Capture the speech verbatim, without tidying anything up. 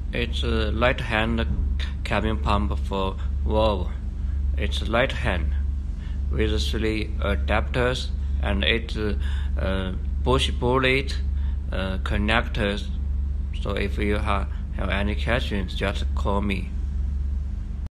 It's a right-hand cabin pump for Volvo. It's right hand with three adapters and eight uh, push-pull-it uh, connectors. So if you ha have any questions, just call me.